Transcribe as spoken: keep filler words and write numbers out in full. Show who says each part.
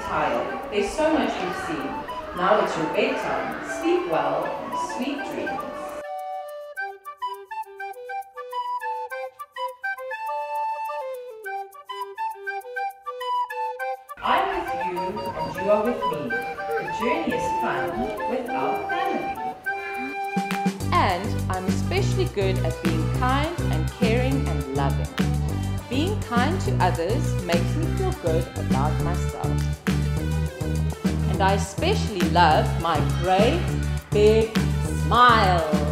Speaker 1: tired. There's so much you've seen. Now it's your bedtime. Sleep well and sweet dreams. I'm with you and you are with me. The journey is fun with our family.
Speaker 2: And I'm especially good at being kind and caring and loving. Being kind to others makes me feel good about myself. And I especially love my great big smile.